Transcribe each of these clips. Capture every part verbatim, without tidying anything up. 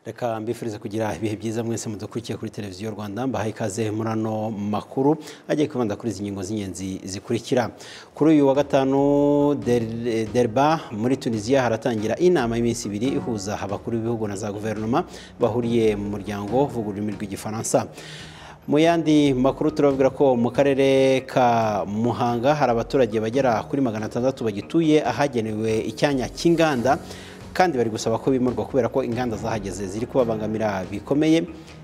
Reka mbifurize kugira ibihe byiza mwese mudukurikiye kuri televiziyo Rwanda, mbahaye ikaze muri ano makuru agiye kwibanda kuri izi ngingo z'ingenzi zikurikira. Kuri uyu wa gatanu Derba muri Tunisia haratangira inama y'iminsi ibiri ihuza abakuru b'ibihugu na za guverinoma bahuriye mu muryango uvuga ururimi rw'igifaransa. Mu yandi makuru turababwira ko mu karere ka Muhanga hari abaturage bagera kuri magana atandatu bagituye ahagenewe icyanya cy'inganda, kandi bari gusaba ko bimurwa kubera ko inganda zahageze ziri kubabangamira bikomeye.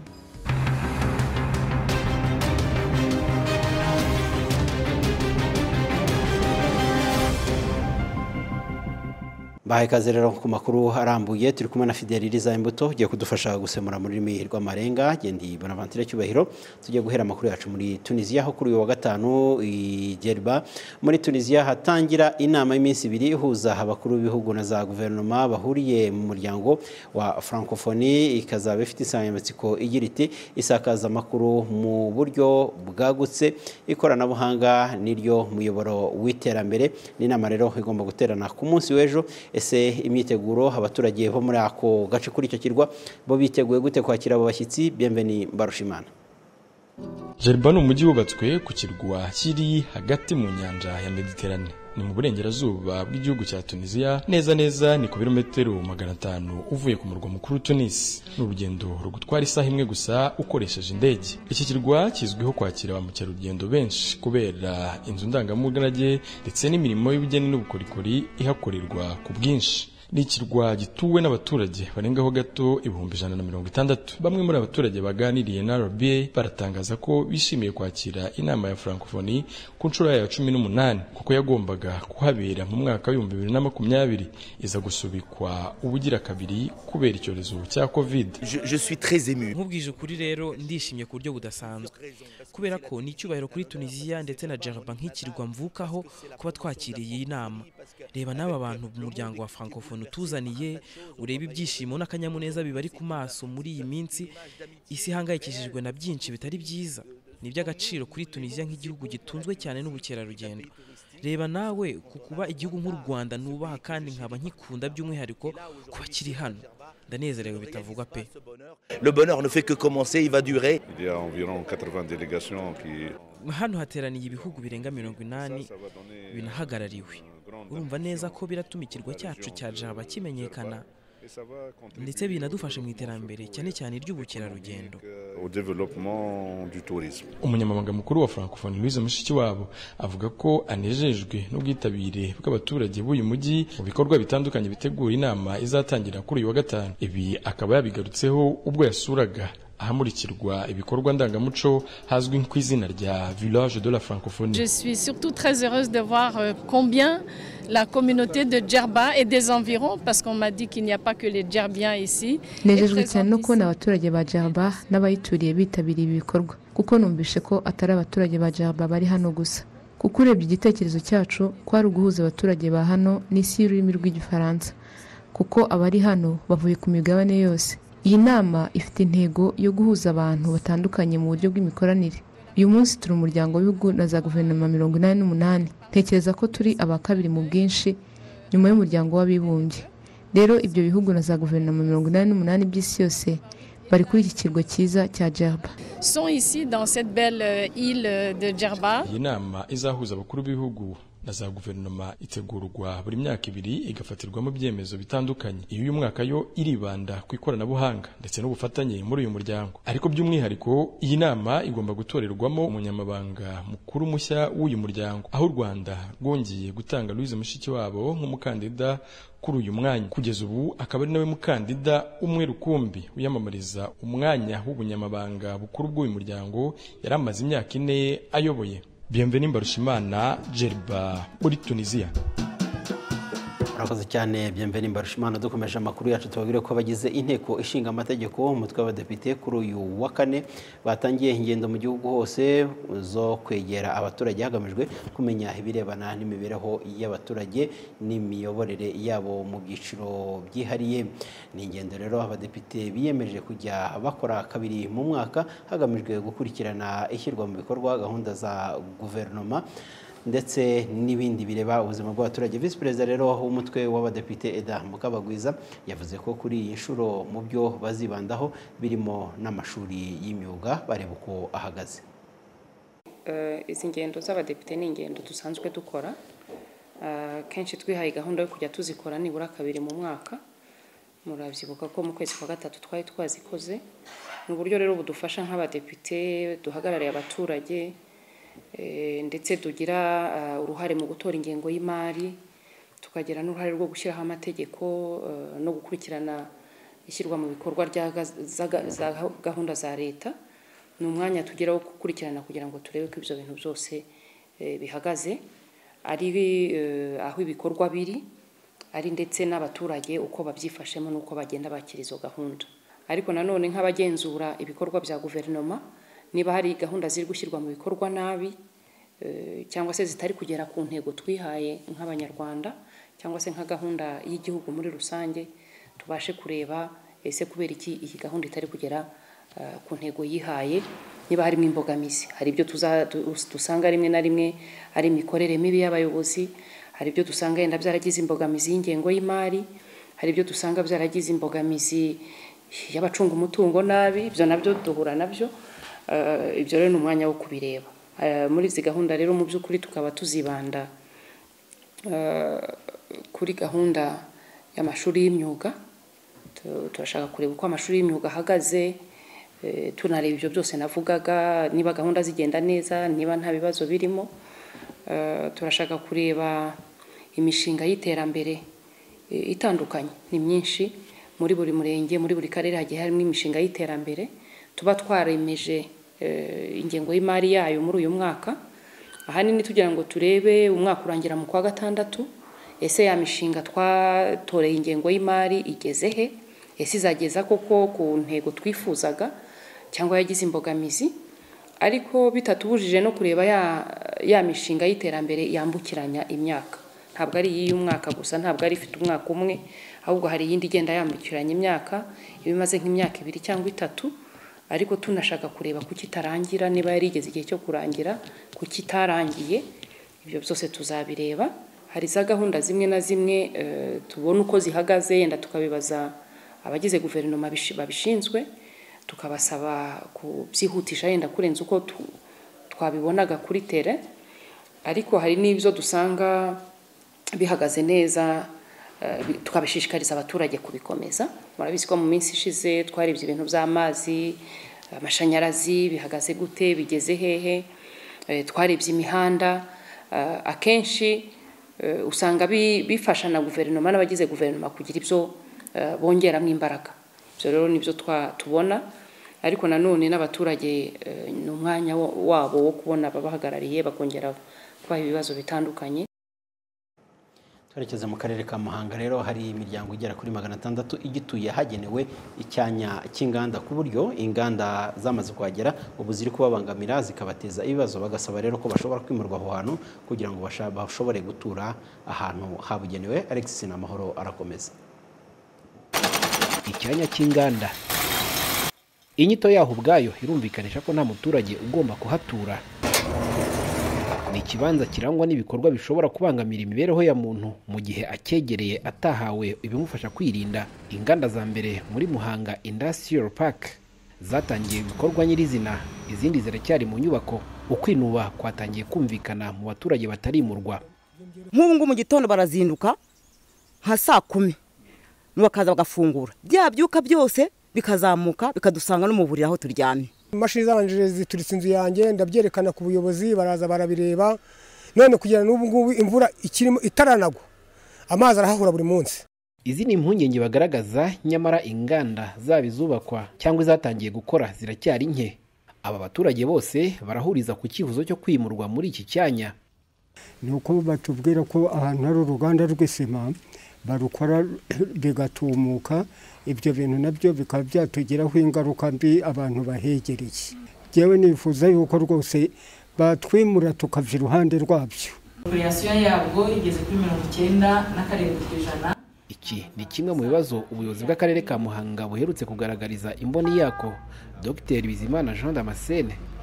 Bahaye ikaze rero ku makuru arambuye, turi kumwe na Fideliriza Imbuto ugiye kudufasha gusemura muri rurimi rw'amarenga. Gendi Bonaventure Cyubahiro, tugiye guhera amakuru yacu muri Tunisia, aho kuri uyu wa gatanu i Djerba muri Tunisia hatangira inama y'iminsi ibiri ihuza abakuru b'ibihugu na za guverinoma bahuriye mu muryango wa Francophonie, ikazaba ifite insanganyamatsiko igira iti isakaza amakuru mu buryo bwagutse, ikoranabuhanga niryo muyoboro w'iterambere. Ni inama rero igomba guterana ku munsi w'ejo. Ese imyiteguro abaturage bo muri ako gace kuri icyo kirwa bo biteguye gute kwakira abo bashyitsi? Bienvenue Barushimana. Djerba ni umujyi wubatswe ku kirwa kiri hagati mu nyanja ya Mediterane, ni mu burengerazuba bw'igihugu cya Tunisia, neza neza ni ku birometero magana atanu uvuye ku murwa mukuru Tunis. Ni urugendo rugutwara isaha imwe gusa ukoresheje indege. Iki kirwa kizwiho kwakira ba mukerarugendo benshi kubera inzu ndangamurage ndetse n'imirimo y'ubugeni n'ubukorikori ihakorerwa ku bwinshi. Ni ikirwa gituwe n'abaturage barengaho gato ibihumbi ijana na mirongo itandatu. Bamwe muri abaturage baganiriye na R B baratangaza ko bishimiye kwakira inama ya Francophonie ku nshuro ya cumi n'umunani, kuko yagombaga kuhabera mu mwaka w'ibihumbi bibiri na makumyabiri iza gusubikwa ubugira kabiri kubera icyorezo cya Covid. Je, je suis très ému. Nkubwije ukuri rero ndishimye ku buryo budasanzwe, kubera ko ni icyubahiro kuri Tunisia ndetse na Djerba nk'ikirwa mvukaho kuba twakiriye iyi nama. Reba n'aba bantu mu muryango wa Francophonie tuzaniye, ureba ibyishimo n'akanyamuneza bibari ku maso muri iyi minsi. Isi hangayikishijwe na byinshi bitari byiza, ni by'agaciro kuri Tunisia nk'igihugu gitunzwe cyane n'ubukerarugendo. Reba nawe ku kuba igihugu nk'u Rwanda nubaha kandi nkaba nkikunda by'umwihariko kuba kiri hano, ndanezerewe bitavuga pe. Le bonheur ne fait que commencer, il va durer. Il y a environ quatre-vingts délégations qui hano hateraniye ibihugu birenga mirongo inani binahagarariwe. Urumva neza ko biratuma ikirwa cyacu cya Djerba kimenyekana ndetse binadufasha mu iterambere cyane cyane ry'ubukerarugendo. Umunyamabanga mukuru wa Francophonie Louise Mushikiwabo avuga ko anejejwe n'ubwitabire bw'abaturage b'uyu mujyi mu bikorwa bitandukanye bitegura inama izatangira kuri uyu wa gatanu. Ibi akaba yabigarutseho ubwo yasuraga ahamurikirwa ibikorwa ndangamuco hazwi ku izina rya Village de la Francophonie. Je suis surtout très heureuse de voir combien la communauté de Djerba et des environs, parce qu'on m'a dit qu'il n'y a pas que les Djerbiens ici. Nejejwe cyane no kubona abaturage ba Djerba n'abayituriye bitabiriye ibi bikorwa, kuko numvishe ko atari abaturage ba Djerba bari hano gusa, kuko urebye igitekerezo cyacu kwari uguhuza abaturage ba hano n'isi y'ururimi rw'igifaransa, kuko abari hano bavuye ku migabane yose. Iyi nama ifite intego yo guhuza abantu batandukanye mu buryo bw'imikoranire. Uyu munsi turi umuryango w'ibihugu na za guverinoma mirongo inani n'umunani. Tekereza ko turi aba kabiri mu bwinshi nyuma y'umuryango w'abibumbye. Rero ibyo bihugu na za guverinoma mirongo inani n'umunani by'isi yose bari kuri iki kirwa cyiza cya Djerba. Sont ici dans cette belle île de Djerba. Iyi nama izahuza abakuru b'ibihugu na za guverinoma itegurwa buri myaka ibiri igafatirwamo ibyemezo bitandukanye. Iyo uyu mwaka yo iribanda ku ikoranabuhanga ndetse n'ubufatanye muri uyu muryango. Ariko by'umwihariko iyi nama igomba gutorerwamo umunyamabanga mukuru mushya w'uyu muryango, aho u Rwanda rwongeye gutanga Louise Mushikiwabo nk'umukandida kuri uyu mwanya. Kugeza ubu akaba ari nawe mukandida umwe rukumbi wiyamamariza umwanya w'ubunyamabanga bukuru bw'uyu muryango, yari amaze imyaka ine ayoboye. Bienvenue Barushimana, Djerba muri Tunisia. Murakoze cyane Bienvenue Barushimana. Dukomeje amakuru yacu tubabwire ko bagize inteko ishinga amategeko umutwe w'abadepite kuri uyu wa kane batangiye ingendo mu gihugu hose zo kwegera abaturage hagamijwe kumenya ibirebana n'imibereho y'abaturage n'imiyoborere yabo mu byiciro byihariye. Ni ingendo rero abadepite biyemeje kujya bakora kabiri mu mwaka hagamijwe gukurikirana ishyirwa mu bikorwa gahunda za guverinoma ndetse n'ibindi bireba ubuzima bw'abaturage. Vice Perezida rero w'umutwe w'abadepite Eda Mukabagwiza yavuze ko kuri iyi nshuro mu byo bazibandaho birimo n'amashuri y'imyuga bareba uko ahagaze. Izi ngendo z'abadepite ni ingendo dusanzwe dukora, kenshi twihaye gahunda yo kujya tuzikora nibura kabiri mu mwaka. Murabyibuka ko mu kwezi kwa gatatu twari twazikoze. Mu buryo rero budufasha nk'abadepite duhagarariye abaturage ndetse tugira uruhare mu gutora ingengo y'imari, tukagira n'uruhare rwo gushyiraho amategeko no gukurikirana ishyirwa mu bikorwa rya gahunda za leta. Ni umwanya tugeraho gukurikirana kugira ngo turebe ko ibyo bintu byose bihagaze, ari aho ibikorwa biri, ari ndetse n'abaturage uko babyifashemo n'uko bagenda bakira izo gahunda. Ariko nanone nk'abagenzura ibikorwa bya guverinoma, niba hari gahunda ziri gushyirwa mu bikorwa nabi cyangwa se zitari kugera ku ntego twihaye nk'abanyarwanda cyangwa se nka gahunda y'igihugu muri rusange, tubashe kureba ese kubera iki iyi gahunda itari kugera ku ntego yihaye, niba harimo imbogamizi. Hari ibyo dusanga rimwe na rimwe ari imikorere mibi y'abayobozi, hari ibyo dusanga yenda byaragize imbogamizi y'ingengo y'imari, hari ibyo dusanga byaragize imbogamizi y'abacunga umutungo nabi, ibyo nabyo duhura nabyo. Ibyo rero ni umwanya wo kubireba. Muri izi gahunda rero mu by'ukuri tukaba tuzibanda kuri gahunda y'amashuri y'imyuga. Turashaka kureba uko amashuri y'imyuga ahagaze, tunareba ibyo byose navugaga, niba gahunda zigenda neza, niba nta bibazo birimo. Turashaka kureba imishinga y'iterambere itandukanye, ni myinshi muri buri murenge, muri buri karere hagiye harimo imishinga y'iterambere tuba twaremeje ingengo y'imari yayo muri uyu mwaka. Ahanini tugira ngo turebe umwaka urangira mu kwa gatandatu, ese ya mishinga twatoreye ingengo y'imari igeze he, ese izageza koko ku ntego twifuzaga cyangwa yagize imbogamizi. Ariko bitatubujije no kureba ya ya mishinga y'iterambere yambukiranya imyaka. Ntabwo ari iyi y'umwaka gusa, ntabwo ari ifite umwaka umwe, ahubwo hari yindi igenda yambukiranya imyaka, ibimaze nk'imyaka ibiri cyangwa itatu. Ariko tunashaka kureba kuki itarangira, niba yari igeze igihe cyo kurangira, kuki itarangiye. Ibyo byose tuzabireba. Hari za gahunda zimwe na zimwe tubona uko zihagaze, yenda tukabibaza abagize guverinoma babishinzwe, tukabasaba kubyihutisha yenda kurenza uko twabibonaga kuri tere. Ariko hari n'ibyo dusanga bihagaze neza, tukabishishikariza abaturage kubikomeza. Murabizi ko mu minsi ishize twarebye ibintu by'amazi, amashanyarazi bihagaze gute, bigeze hehe. Twarebye imihanda, akenshi usanga bifasha na guverinoma n'abagize guverinoma kugira ibyo bongeramo imbaraga. Ibyo rero nibyo tubona, ariko nanone n'abaturage ni umwanya wabo wo kubona ababahagarariye bakongera kubaha ibibazo bitandukanye. Twerekeza mu karere ka Muhanga rero hari imiryango igera kuri magana atandatu igituye hagenewe icyanya cy'inganda, ku buryo inganda zamaze kuhagera ubu ziri kubabangamira zikabateza ibibazo. Bagasaba rero ko bashobora kwimurwa aho hantu kugira ngo bashobore gutura ahantu habugenewe. Alexis Namahoro arakomeza. Icyanya cy'inganda, inyito yaho ubwayo irumvikanisha ko nta muturage ugomba kuhatura. Ni ikibanza kirangwa n'ibikorwa bishobora kubangamira imibereho ya muntu mu gihe akegereye atahawe ibimufasha kwirinda. Inganda za mbere muri Muhanga Industrial Park zatangiye ibikorwa nyirizina, izindi ziracyari mu nyubako. Ukwinuba kwatangiye kumvikana mu baturage batarimurwa. Nk'ubu ngo mu gitondo barazinduka nka saa kumi bakaza bagafungura, bya byuka byose bikazamuka bikadusanga no mu buriri aho turyamye. Imashini zabanje zituritse inzu yanjye, ndabyerekana ku buyobozi, baraza barabireba. None kugira n'ubu ngubu imvura ikirimo itaranagwa, amazi arahahura buri munsi. Izi ni impungenge bagaragaza, nyamara inganda zabizubakwa cyangwa izatangiye gukora ziracyari nke. Aba baturage bose barahuriza ku kivuzo cyo kwimurwa muri iki cyanya. Nuko batubwira ko ahantu hari uruganda rw'isima barukora bigatumuka, ibyo bintu nabyo bikaba byatugiraho ingaruka mbi abantu bahegereye. Jewe nifuza yuko rwose batwimura tukava iruhande rwabyo. Population yabwo igeze kuri mirongo icyenda na karindwi ku ijana. Iki ni kimwe mu bibazo ubuyobozi bw'akarere ka Muhanga buherutse kugaragariza imboni yako. Dr Bizimana Jean Damascene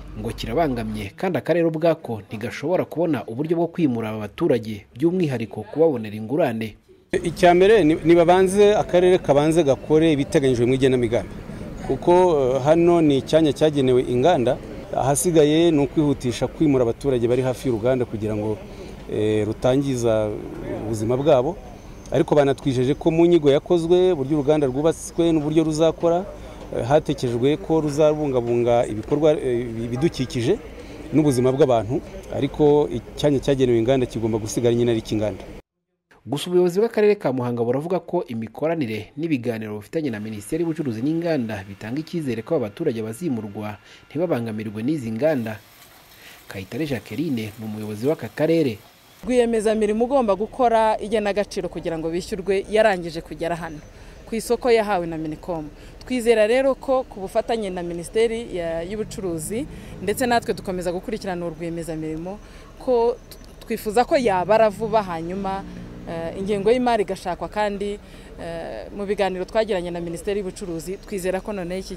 ngo kirabangamye kandi akarere ubwako ntigashobora kubona uburyo bwo kwimura aba baturage by'umwihariko kubabonera ingurane. Icyambere nibabanze akarere kabanze gakore ibiteganyijwe mu igenamigambi kuko hano ni icyanya cyagenewe inganda, ahasigaye ni ukwihutisha kwimura abaturage bari hafi y'uruganda kugira ngo e, rutangiza ubuzima bwabo, ariko banatwijeje ko mu nyigo yakozwe uburyo uruganda rwubatswe n'uburyo ruzakora hatekejwe ko ruzabungabunga ibikorwa bidukikije n'ubuzima bw'abantu, ariko icyanya cyagenewe inganda kigomba gusigara nyine ari kinganda. Gusa ubuyobozi bw'akarere ka Muhanga buravuga ko imikoranire n'ibiganiro bifitanye na Minisiteri y'Ubucuruzi n'Inganda bitanga icyizere ko abaturage bazimurwa ntibabangamirwe n'izi nganda. Kayitare Jacqueline ni umuyobozi w'aka karere. Rwiyemezamirimo ugomba gukora igenagaciro kugira ngo bishyurwe yarangije kugera hano ku isoko yahawe na Minicom. Twizera rero ko ku bufatanye na Minisiteri y'Ubucuruzi ndetse natwe dukomeza gukurikirana urwiyemezamirimo ko twifuza ko yabara vuba, hanyuma ingengo y'imari gashakwa, kandi mu biganiro twagiranye na Minisiteri y'Ubucuruzi twizera ko none iki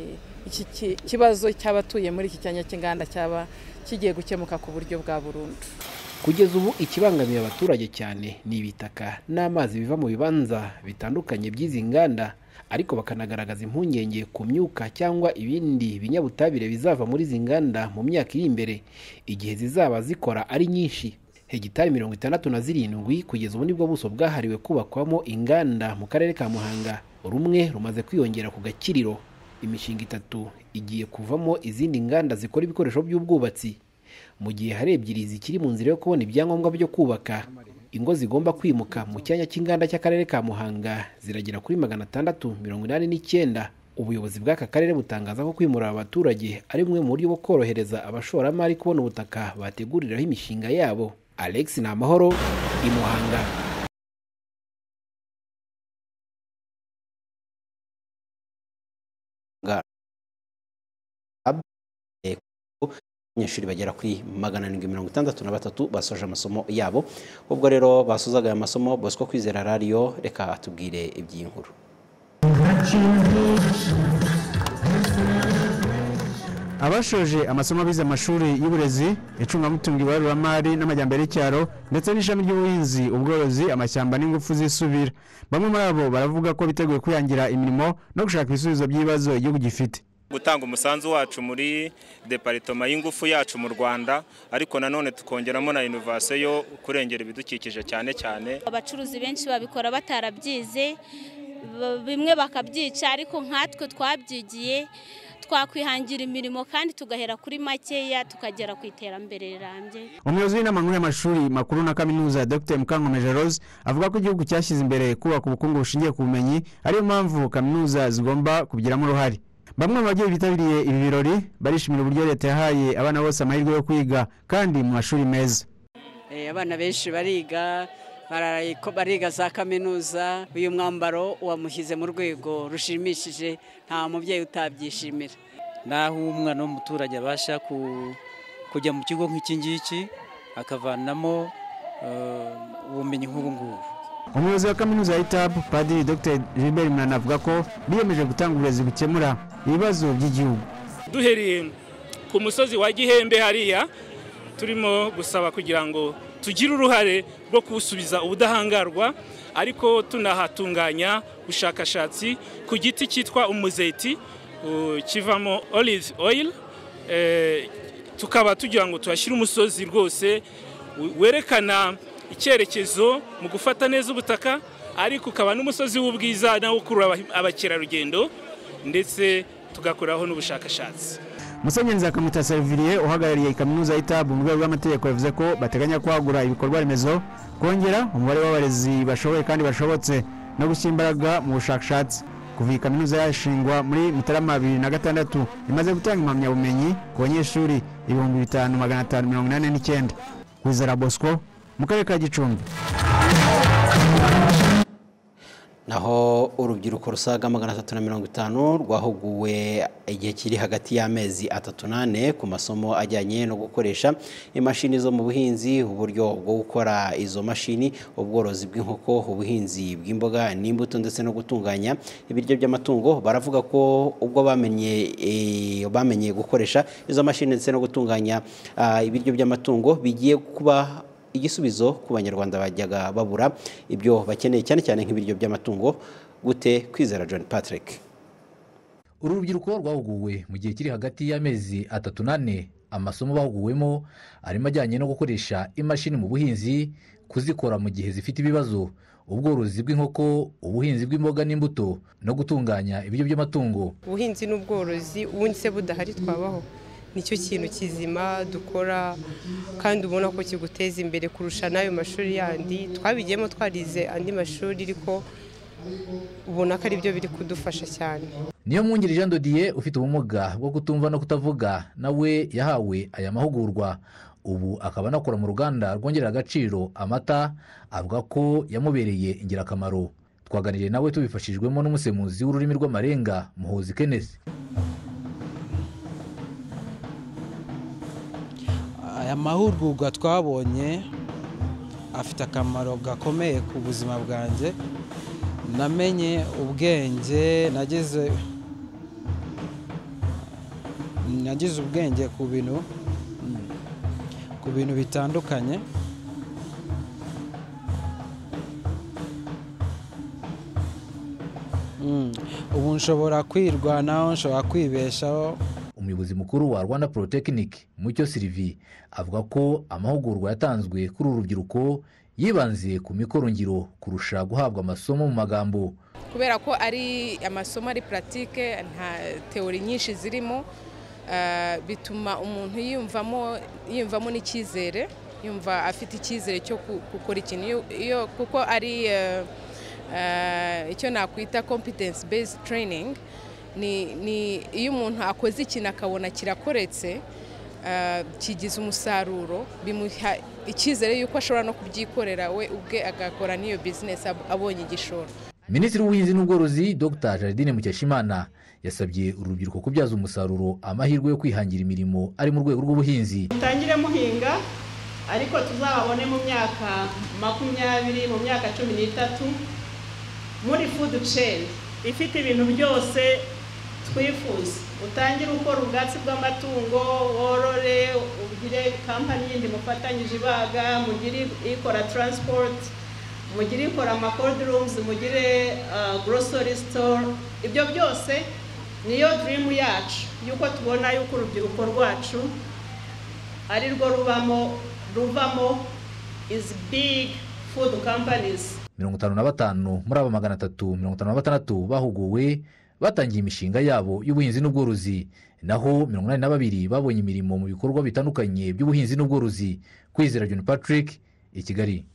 iki kibazo cy'abatuye muri iki cyanya cy'inganda cyaba kigiye gukemuka ku buryo bwa burundu. Kugeza ubu ikibangamiye abaturage cyane ni ibitaka n'amazi biva mu bibanza bitandukanye by'izi nganda, ariko bakanagaragaza impungenge ku myuka cyangwa ibindi binyabutabire bizava muri izi nganda mu myaka iri imbere igihe zizaba zikora ari nyinshi. Hegitari mirongo itandatu na zirindwi kugeza ubu nibwo buso bwahariwe kubakwamo inganda mu karere ka Muhanga, rumwe rumaze kwiyongera ku Gakiriro. Imishinga itatu igiye kuvamo izindi nganda zikora ibikoresho by'ubwubatsi, mu gihe hari ebyiri zikiri mu nzira yo kubona ibyangombwa byo kubaka. Ingo zigomba kwimuka mu cyanya cy'inganda cy'akarere ka Muhanga ziragera kuri magana atandatu mirongo inani n'icyenda. Ubuyobozi bw'aka karere butangaza ko kwimura abaturage ari bumwe mu buryo bwo korohereza abashoramari kubona ubutaka bateguriraho imishinga yabo. Alex Namahoro, i Muhanga. Abanyeshuri bagera kuri magana arindwi mirongo itandatu na batatu basoje amasomo yabo. Ubwo rero basozaga aya masomo, Bosco Kwizera Radio reka atubwire iby'iyi nkuru. Abashoje amasomo bize amashuri y'uburezi, icungamutungo, ibaruramari n'amajyambere y'icyaro ndetse n'ishami ry'ubuhinzi, ubworozi, amashyamba n'ingufu zisubira, bamwe muri abo baravuga ko biteguye kwihangira imirimo no gushaka ibisubizo by'ibibazo igihugu gifite. Gutanga umusanzu wacu muri departement y'ingufu yacu mu Rwanda, ariko nanone tukongeramo na innovation yo kurengera ibidukikije cyane cyane. Abacuruzi benshi babikora batarabyize, bimwe bakabyica, ariko nkatwe twabyigiye twakwihangira imirimo kandi tugahera kuri makeya tukagera ku iterambere rirambye. Umuyobozi w'inama nkuru y'amashuri makuru na kaminuza Dr Mukankomeje Rose avuga ko igihugu cyashyize imbere kubaka ubukungu bushingiye ku bumenyi, ariyo mpamvu kaminuza zigomba kubigiramo uruhare. Bamwe mu bagiye bitabiriye ibi birori barishimira uburyo leta yahaye abana bose amahirwe yo kwiga kandi mu mashuri meza. Eh, abana benshi bariga bariga za kaminuza, uyu mwambaro wamushyize mu rwego rushimishije, nta mubyeyi utabyishimira. Naho umwana w'umuturage abasha kujya mu kigo nk'iki ngiki akavanamo ubumenyi nk'ubu ngubu. Umuyobozi wa kaminuza ya I T A B Padiri Dr Gilbert Mwana avuga ko biyemeje gutanga uburezi bukemura ibibazo by'igihugu. Duhereye ku musozi wa Gihembe hariya turimo gusaba kugira ngo tugire uruhare rwo kusubiza ubudahangarwa, ariko tunahatunganya ubushakashatsi ku giti cyitwa umuzeti kivamo olive oil, tukaba tugira ngo tuhashyire umusozi rwose werekana icyerekezo mu gufata neza ubutaka, ariko ukaba n'umusozi w'ubwiza nawo ukurura abakerarugendo ndetse tugakoraho n'ubushakashatsi. Musenyeri Nzakamwita Servilier uhagarariye kaminuza ya I T A B mu rwego rw'amategeko yavuze ko bateganya kwagura ibikorwa remezo, kongera umubare w'abarezi bashoboye kandi bashobotse no gushyira imbaraga mu bushakashatsi. Kuva iyi kaminuza yashingwa muri Mutarama bibiri na gatandatu imaze gutanga impamyabumenyi ku banyeshuri ibihumbi bitanu magana atanu mirongo inani n'icyenda. Kwizera Bosco mu karere ka Gicumbi. naho urubyiruko rusaga magana atatu na mirongo itanu rwahuguwe igihe kiri hagati y'amezi atatu n'ane ku masomo ajyanye no gukoresha imashini zo mu buhinzi, uburyo bwo gukora izo mashini, ubworozi bw'inkoko, ubuhinzi bw'imboga n'imbuto ndetse no gutunganya ibiryo by'amatungo. Baravuga ko ubwo bamenye e, bamenye gukoresha izo mashini ndetse no gutunganya uh, ibiryo by'amatungo bigiye kuba igisubizo ku banyarwanda bajyaga babura ibyo bakeneye cyane cyane nk'ibiryo by'amatungo. Gute Kwizera John Patrick. Uru rubyiruko rwahuguwe mu gihe kiri hagati y'amezi atatu n'ane. Amasomo bahuguwemo arimo ajyanye no gukoresha imashini mu buhinzi, kuzikora mu gihe zifite ibibazo, ubworozi bw'inkoko, ubuhinzi bw'imboga n'imbuto no gutunganya ibiryo by'amatungo. Ubuhinzi n'ubworozi ubundi se budahari twabaho? Nicyo kintu kizima dukora kandi ubona ko kiguteza imbere kurusha n'ayo mashuri yandi twabigiyemo twarize andi mashuri, ariko ubona ko ari byo biri kudufasha cyane. Niyo Mwungeri Jean Dodier ufite ubumuga bwo kutumva no kutavuga, nawe yahawe aya mahugurwa. Ubu akaba anakora mu ruganda rwongerera agaciro amata, avuga ko yamubereye ingirakamaro. Twaganiriye nawe tubifashijwemo n'umusemuzi w'ururimi rw'amarenga Muhozi Kenneth. Aya mahugurwa twabonye afite akamaro gakomeye ku buzima bwanjye. Namenye ubwenge, nagize nagize ubwenge ku bintu ku bintu bitandukanye. Ubu nshobora kwirwanaho, nshobora kwibeshaho. Umuyobozi mukuru wa Rwanda Polytechnic Mucyo Sylvie avuga ko amahugurwa yatanzwe kuri uru rubyiruko yibanze ku mikorongiro kurusha guhabwa amasomo mu magambo, kubera ko ari amasomo ari pratique, nta teori nyinshi zirimo. Uh, bituma umuntu yumvamo yumvamo n'icyizere, yumva afite icyizere cyo gukora ikintu iyo kuko ari uh, uh, icyo nakwita competence based training. Ni, ni iyo umuntu akoze ikintu akabona kirakoretse, uh, kigize umusaruro, bimuha icyizere yuko ashobora no kubyikorera we ubwe agakora n'iyo business abonye igishoro. Minisitiri w'Ubuhinzi n'Ubworozi Dr Jardine Mukeshimana yasabye urubyiruko kubyaza umusaruro amahirwe yo kwihangira imirimo ari mu rwego rw'ubuhinzi. Mutangire muhinga, ariko tuzababone mu myaka makumyabiri, mu myaka cumi n'itatu muri food chain ifite ibintu byose twifuza. Utangire ukora ubwatsi bw'amatungo, worore, ugire kampani yindi mufatanyije ibaga, mugire ikora transport, mugire ikora ama cold rooms, mugire uh, grocery store. Ibyo byose niyo dream yacu, yuko tubona yuko urubyiruko rwacu ari rwo rubamo ruvamo is big food companies. mirongo itanu na batanu muri aba magana atatu mirongo itanu na batandatu bahuguwe batangiye imishinga yabo y'ubuhinzi n'ubworozi, naho mirongo inani na babiri babonye imirimo mu bikorwa bitandukanye by'ubuhinzi n'ubworozi. Kwizera John Patrick, i Kigali.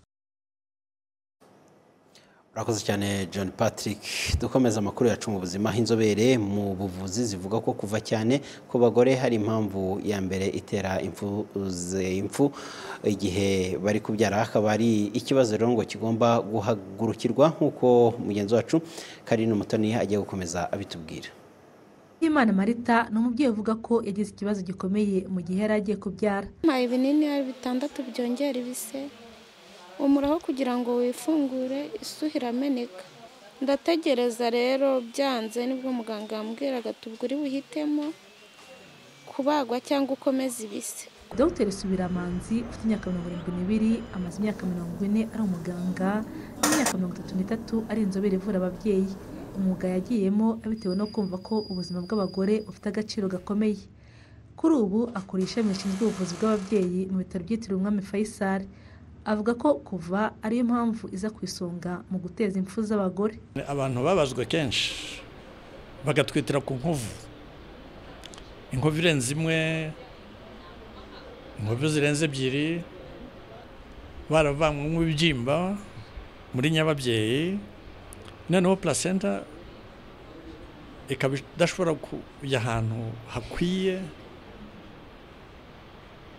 Urakoze cyane John Patrick. Dukomeza amakuru yacu mu buzima. Inzobere mu buvuzi zivuga ko kuva cyane ku bagore hari impamvu ya mbere itera impfu impfu igihe bari kubyara, akaba ari ikibazo rero ngo kigomba guhagurukirwa nk'uko mugenzi wacu Karine Umutoni agiye gukomeza abitubwira. Imana Marita ni umubyeyi uvuga ko yagize ikibazo gikomeye mu gihe yari agiye kubyara. Mpaye ibinini bitandatu byongera ibise, umuraho kugira ngo wifungure, isuhira ameneka. Ndategereza rero byanze nibwo muganga yambwiraga tubwire buhitemo kubagwa cyangwa ukomeza ibise. Dr Subiramanzi ufite imyaka mirongo irindwi n'ibiri amaze imyaka mirongo ine ari umuganga, imyaka mirongo itatu n'itatu ari inzobere ivura ababyeyi. Umwuga yagiyemo abitewe no kumva ko ubuzima bw'abagore ufite agaciro gakomeye. Kuri ubu akora ishami rishinzwe ubuvuzi bw'ababyeyi mu bitaro byitiriwe Umwami Faisal. Avuga ko kuva ariyo mpamvu iza ku isonga mu guteza impfu z'abagore. Abantu babazwe kenshi bagatwitira ku nkovu, inkovu irenze imwe, inkovu zirenze ebyiri, baravanywe mu bibyimba muri nyababyeyi, noneho placenta ikaba idashobora kujya ahantu hakwiye,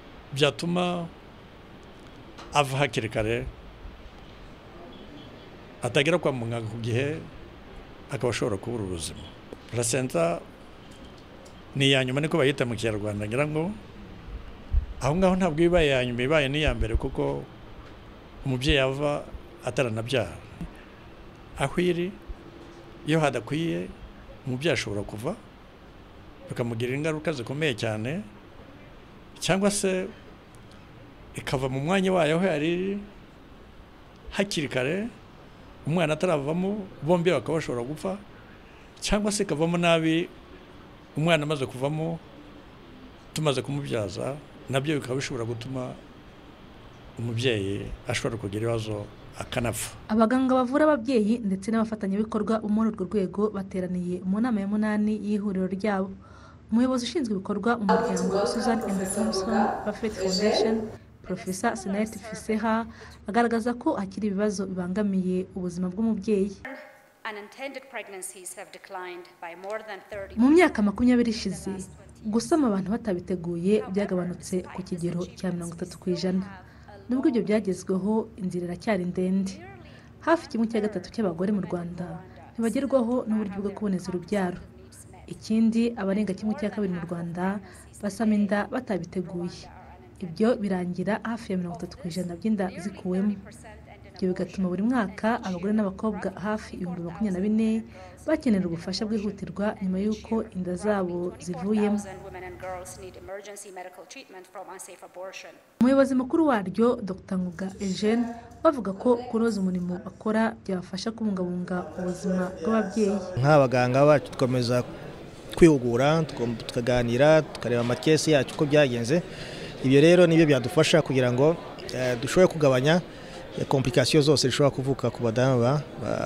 byatuma ava hakiri kare atagera kwa muganga ku gihe akaba ashobora kubura ubuzima. Placenta ni iya nyuma niko bayita mu Kinyarwanda, ngira ngo aho ngaho ntabwo ibaye iya nyuma, ibaye n'iya mbere kuko umubyeyi ava ataranabyara. Aho iri iyo hadakwiye umubyeyi ashobora kuva bikamugirira ingaruka zikomeye cyane, cyangwa se ikava mu mwanya wayo aho yari hakiri kare umwana ataravamo, bombi bakaba bashobora gupfa, cyangwa se ikavamo nabi umwana amaze kuvamo tumaze kumubyaza, nabyo bikaba bishobora gutuma umubyeyi ashobora kugira ibibazo akanapfa. Abaganga bavura ababyeyi ndetse n'abafatanyabikorwa muri urwo rwego bateraniye mu nama ya munani y'ihuriro ryabo. Umuyobozi ushinzwe ibikorwa mu muryango Susan and Thompson Buffett Foundation, Professor Senate Fiseha, agaragaza ko hakiri ibibazo bibangamiye ubuzima bw'umubyeyi. Mu myaka makumyabiri ishize, gusama abantu batabiteguye byagabanutse ku kigero cya mirongo itatu ku ijana. Nubwo ibyo byagezweho, inzira iracyari ndende. Hafi kimwe cya gatatu cy'abagore mu Rwanda ntibagerwaho n'uburyo bwo kuboneza urubyaro. Ikindi, abarenga kimwe cya kabiri mu Rwanda basama inda batabiteguye. Ibyo birangira hafi ya mirongo itatu ku ijana by'inda zikuwemo. Ibyo bigatuma buri mwaka abagore n'abakobwa hafi ibihumbi makumyabiri na bine bakenera ubufasha bwihutirwa nyuma y'uko inda zabo zivuyemo. Umuyobozi mukuru waryo Dr Nguga Eugene bavuga ko kunoza umurimo bakora byabafasha kubungabunga ubuzima bw'ababyeyi. Nk'abaganga bacu dukomeza kwihugura, tukaganira, tukareba amakesi yacu uko byagenze. Ibyo rero nibyo byadufasha kugira ngo dushobore kugabanya komplikasiyo zose zishobora kuvuka ku badamu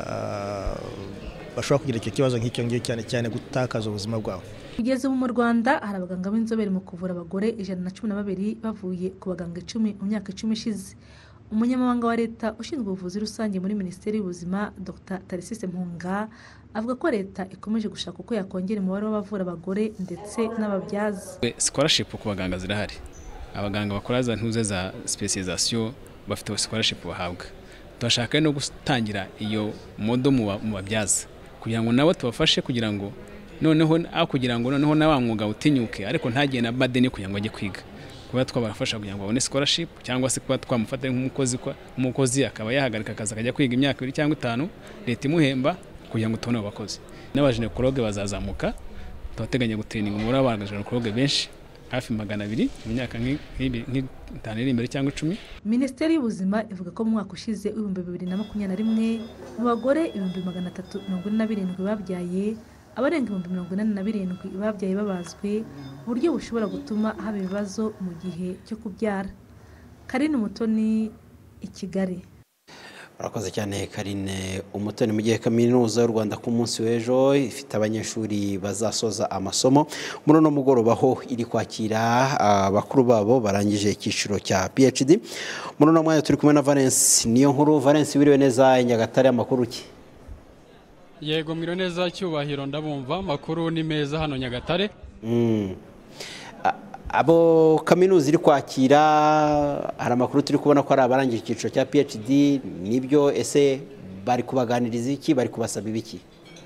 bashobora kugira icyo kibazo nk'icyo ngicyo, cyane cyane gutakaza ubuzima bwabo. Kugeza ubu mu Rwanda hari abaganga b'inzobere mu kuvura abagore ijana na cumi na babiri bavuye ku baganga icumi mu myaka icumi ishize. Umunyamabanga wa Leta ushinzwe ubuvuzi rusange muri Minisiteri y'Ubuzima Dr Tarisise Mpunga avuga ko Leta ikomeje gushaka uko yakongera umubare w'abavura abagore ndetse n'ababyaza. Scholarship ku baganga zirahari. Abaganga bakora za ntuze za specialisation bafite scholarship bahabwa. Turashaka no gutangira iyo modo mu babyaza kugira ngo nabo tubafashe kugira ngo noneho aho kugira ngo noneho na bamwuga utinyuke, ariko ntagiye na badeni kugira ngo ajye kwiga. Kuba twabafasha kugira ngo babone scholarship, cyangwa se kuba twamufata nk'umukozi kwa umukozi akaba yahagarika akazi akajya kwiga imyaka ibiri cyangwa itanu, Leta imuhemba kugira ngo tubone abakozi. N'abaginekologe bazazamuka, twateganya gutraining umubare w'abaginekologe benshi hafi magana abiri mu myaka nk'itanu iri imbere cyangwa icumi. Minisiteri y'Ubuzima ivuga ko mu mwaka ushize w'ibihumbi bibiri na makumyabiri na rimwe mu bagore ibihumbi magana atatu mirongo ine na birindwi babyaye, abarenga ibihumbi mirongo inani na birindwi babyaye babazwe, uburyo bushobora gutuma haba ibibazo mu gihe cyo kubyara. Karine Umutoni, i Kigali. Urakoze cyane Karine Umutoni. Mu gihe kaminuza y'u Rwanda ku munsi w'ejo ifite abanyeshuri bazasoza amasomo muri no mugoroba ho iri kwakira abakuru babo barangije icyiciro cya P H D. Muri no mwanya turi kumwe na Valence niyo nkuru. Valence, wiriwe neza i Nyagatare, amakuru ki? Yego mwiriwe neza Cyubahiro, ndabumva amakuru ni meza hano Nyagatare. Mm. Abo kaminuza iri kwakira hari amakuru turi kubona ko ari abarangije icyiciro cya P H D, nibyo? Ese bari kubaganiriza iki, bari kubasaba ibiki?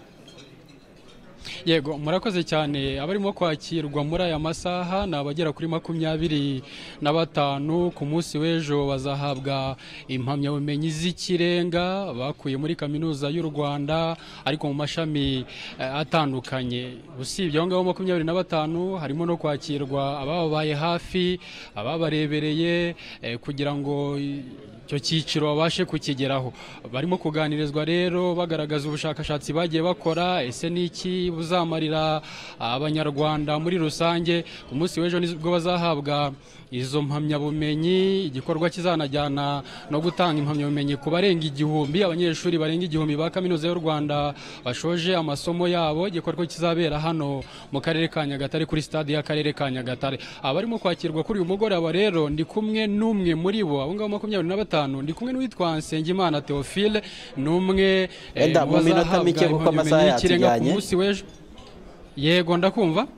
Yego murakoze cyane. Abarimo kwakirwa muri aya masaha ni abagera kuri makumyabiri na batanu. Ku munsi w'ejo bazahabwa impamyabumenyi z'ikirenga bakuye muri kaminuza y'u Rwanda ariko mu mashami atandukanye. Usibye aho ngaho makumyabiri na batanu harimo no kwakirwa abababaye hafi, ababarebereye kugira ngo icyo cyiciro babashe kukigeraho. Barimo kuganirizwa rero bagaragaza ubushakashatsi bagiye bakora, ese niki buzamarira abanyarwanda muri rusange. Ku munsi w'ejo nibwo bazahabwa izo mpamyabumenyi, igikorwa kizanajyana no gutanga impamyabumenyi ku barenga igihumbi, abanyeshuri barenga igihumbi ba kaminuza y'u Rwanda bashoje amasomo yabo. Igikorwa kizabera hano mu karere ka Nyagatare kuri stade y'akarere ka Nyagatare. Abarimo kwakirwa kuri uyu mugoroba rero ndi kumwe n'umwe muri bo, abo ngabo makumyabiri na batanu, ndi kumwe n'uwitwa Nsengimana Theophile, n'umwe mu minota mike kuko amasaha yatujyanye. Yego ndakumva.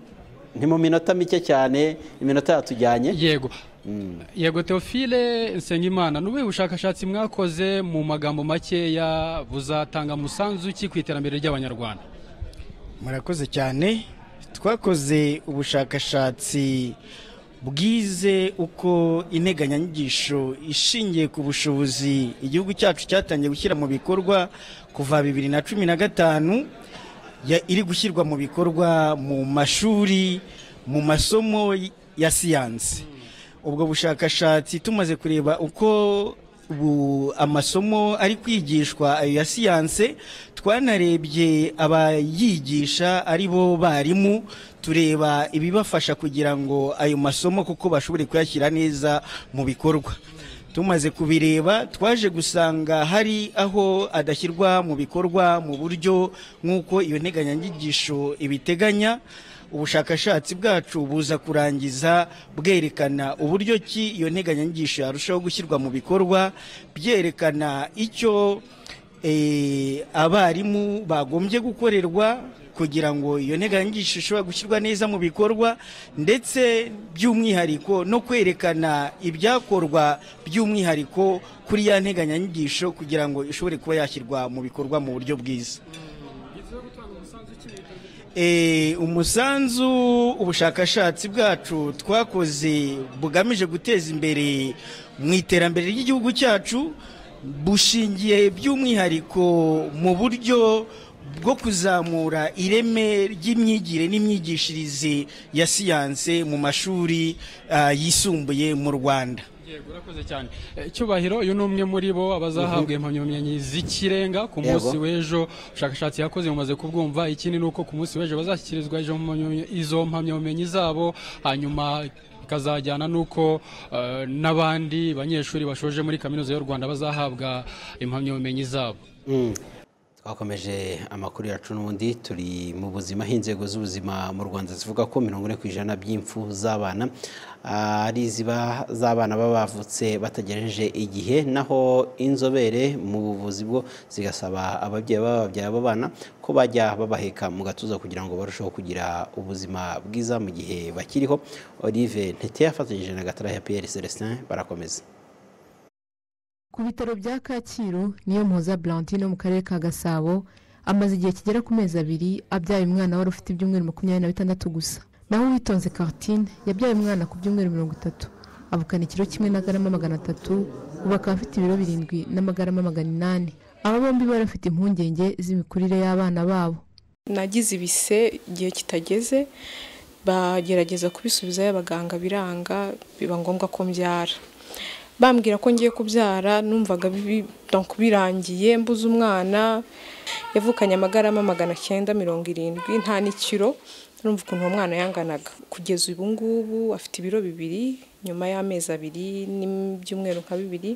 ni mu minota mike cyane iminota yatujyanye. Yego. Yego Theophile Nsengimana, nubuhe bushakashatsi mwakoze mu magambo makeya buzatanga musanzu ki ku iterambere ry'Abanyarwanda? Murakoze cyane. Twakoze ubushakashatsi bwize uko integanyanyigisho ishingiye ku bushobozi igihugu cyacu cyatangiye gushyira mu bikorwa kuva bibiri na cumi na gatanu iri gushyirwa mu bikorwa mu mashuri mu masomo ya siyansi. Ubwo bushakashatsi tumaze kureba uko ubu amasomo ari kwigishwa ayo ya siyanse, twanarebye abayigisha ari bo barimu, tureba ibibafasha kugira ngo ayo masomo kuko bashobore kuyashyira neza mu bikorwa. Tumaze kubireba twaje gusanga hari aho adashyirwa mu bikorwa mu buryo nk'uko iyo nteganyanyigisho ibiteganya. Ubushakashatsi bwacu buza kurangiza bwerekana uburyo ki iyo nteganyanyigisho yarushaho gushyirwa mu bikorwa, byerekana icyo abarimu bagombye gukorerwa kugira ngo iyo nteganyanyigisho ishobora gushyirwa neza mu bikorwa, ndetse by'umwihariko no kwerekana ibyakorwa by'umwihariko kuri ya nteganyanyigisho kugira ngo ishobore kuba yashyirwa mu bikorwa mu buryo bwiza. Umusanzu ubushakashatsi bwacu twakoze bugamije guteza imbere mu iterambere ry'igihugu cyacu bushingiye by'umwihariko mu buryo bwo kuzamura ireme ry'imyigire n'imyigishirize ya siyanse mu mashuri yisumbuye mu Rwanda. Yego urakoze cyane. Cyubahiro uyu ni umwe muri bo abazahabwa impamyabumenyi z'ikirenga ku munsi w'ejo. Ubushakashatsi yakoze mumaze kubwumva. Ikindi ni uko ku munsi w'ejo bazashyikirizwa izo mpamyabumenyi zabo, hanyuma ikazajyana nuko n'abandi banyeshuri bashoje muri kaminuza y'u Rwanda bazahabwa impamyabumenyi zabo. Twakomeje amakuru yacu n'ubundi turi mu buzima. Inzego z'ubuzima mu Rwanda zivuga ko mirongo ine ku ijana by'impfu z'abana ari ziba z'abana baba bavutse batagejeje igihe, naho inzobere mu buvuzi bwo zigasaba ababyeyi bababyaye abo bana ko bajya babaheka mu gatuza kugira ngo barusheho kugira ubuzima bwiza mu gihe bakiriho. Olive Ntete yafatanyije na Gatarahe Pierre Celestin barakomeza. Ku bitaro bya Kacyiru niyo Mpuza Blandine mu karere ka Gasabo amaze igihe kigera ku mezi abiri abyaye umwana wari ufite ibyumweru makumyabiri na bitandatu gusa. Naho Witonze Cartine yabyaye umwana ku byumweru mirongo itatu, avukana ikiro kimwe na garama magana atatu, ubu akaba afite ibiro birindwi n'amagarama magana inani. Aba bombi barafite impungenge z'imikurire y'abana babo. Nagize ibise igihe kitageze, bagerageza kubisubiza y'abaganga biranga, biba ngombwa ko mbyara. Bambwira ko ngiye kubyara numvaga birangiye, mbuze umwana. Yavukanye amagarama magana cyenda mirongo irindwi, nta n'ikiro. Urumva ukuntu uwo mwana yanganaga. Kugeza ubu ngubu afite ibiro bibiri nyuma y'amezi abiri n'ibyumweru nka bibiri.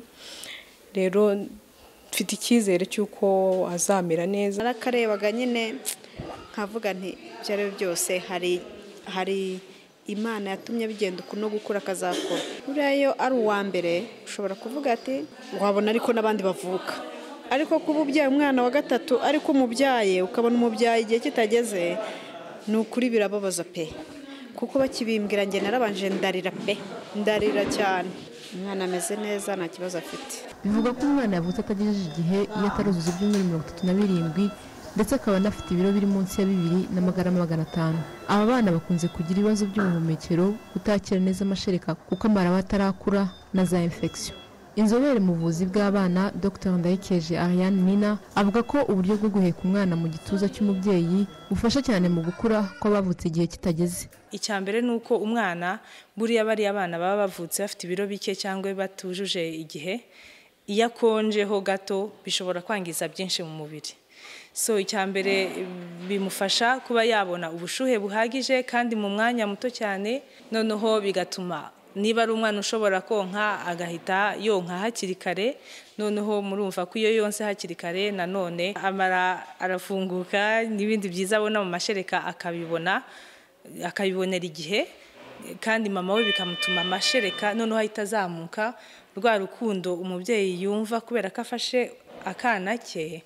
Rero mfite icyizere cy'uko azamera neza. Narakarebaga nyine nkavuga nti byari byose hari hari Imana yatumye bigenda no gukura akazakora. Uriya ari uwa mbere ushobora kuvuga ati wabona ariko n'abandi bavuka, ariko kuba ubyaye umwana wa gatatu ariko umubyaye ukabona umubyaye igihe kitageze, ni ukuri birababaza pe, kuko bakibimbwira nge narabanje ndarira pe, ndarira cyane. Umwana ameze neza nta kibazo afite. Bivuga ko umwana yavutse atagejeje igihe iyo ataruzuza ibyumweru mirongo itatu na birindwi, ndetse akaba anafite ibiro biri munsi ya bibiri n'amagarama magana atanu. Aba bana bakunze kugira ibibazo by'ubuhumekero, kutakira neza amashereka kuko amara aba atarakura na za infection. Inzobere mu buvuzi bw'abana Dr Ndayikeje Ariane Nina avuga ko uburyo bwo guheka umwana mu gituza cy'umubyeyi bufasha cyane mu gukura kw'abavutse igihe kitageze. Icyambere nuko umwana buriya bari abana baba bavutse bafite ibiro bike cyangwa batujuje igihe, iyo akonjeho gato bishobora kwangiza byinshi mu mubiri. So icyambere bimufasha kuba yabona ubushuhe buhagije kandi mu mwanya muto cyane, noneho bigatuma niba ari umwana ushobora konka agahita yonka hakiri kare, noneho murumva ko iyo yonse hakiri kare nanone amara arafunguka, n'ibindi byiza abona mu mashereka akabibona akabibonera igihe, kandi mama we bikamutuma amashereka noneho ahita azamuka, rwa rukundo umubyeyi yumva kubera ko afashe akana ke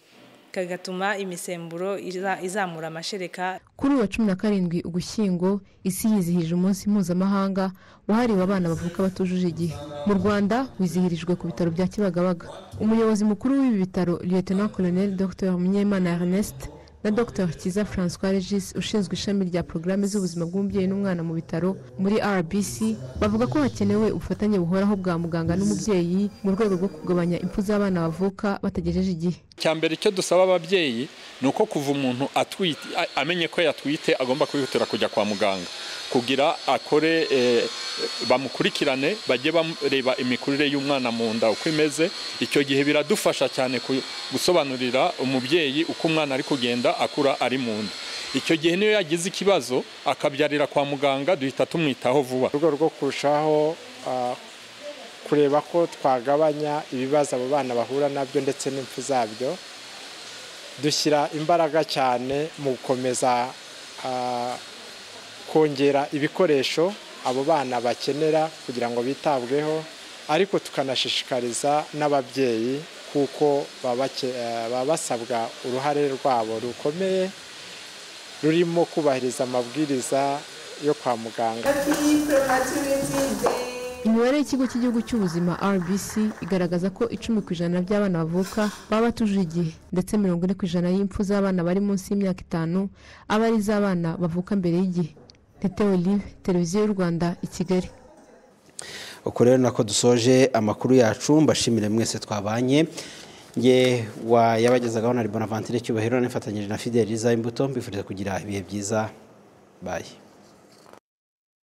kagatuma imisemburo izamura amashereka. Kuri uwa cumi na karindwi Ugushyingo isi yizihije umunsi mpuzamahanga wahariwe abana bavuka batujuje igihe. Mu Rwanda wizihirijwe ku bitaro bya Kibagabaga. Umuyobozi mukuru w'ibi bitaro Lieutenant Colonel Docteur Munyemana Ernest na Docteur Kiza François Regis ushinzwe ishami rya programme z'ubuzima bw'umubyeyi n'umwana mu bitaro muri R B C bavuga ko hakenewe ubufatanye buhoraho bwa muganga n'umubyeyi mu rwego rwo kugabanya impfu z'abana bavuka batagejeje igihe. Cyambere icyo dusaba ababyeyi nuko kuva umuntu atwite amenye ko yatwite agomba kwihutira kujya kwa muganga kugira akore e, bamukurikirane bajye bareba imikurire y'umwana mu nda uko imeze. Icyo gihe biradufasha cyane gusobanurira umubyeyi uko umwana ari kugenda akura ari mu nda. Icyo gihe niyo yagize ikibazo akabyarira kwa muganga duhita tumwitaho vuba. Urwo rwo kurushaho uh, kureba ko twagabanya ibibazo abo bana bahura nabyo ndetse n'impfu zabyo, dushyira imbaraga cyane mu gukomeza uh, kongera ibikoresho abo bana bakenera kugira ngo bitabweho, ariko tukanashishikariza n'ababyeyi kuko baba basabwa uruhare rwabo rukomeye rurimo kubahiriza amabwiriza yo kwa muganga. Imibare y'ikigo cy'igihugu cy'ubuzima R B C igaragaza ko icumi ku ijana by'abana bavuka baba batujuje igihe ndetse mirongo ine ku ijana y'impfu z'abana bari munsi y'imyaka itanu aba ari iz'abana bavuka mbere y'igihe. Tete Olive, Televiziyo y'u Rwanda i Kigali. Uko rero nako dusoje amakuru yacu, mbashimire mwese twabanye. Nge wayabagezagaho na Bonaventure Cyubahiro nifatanyije na Fideliza Imbuto, mbifuriza kugira ibihe byiza. Bye.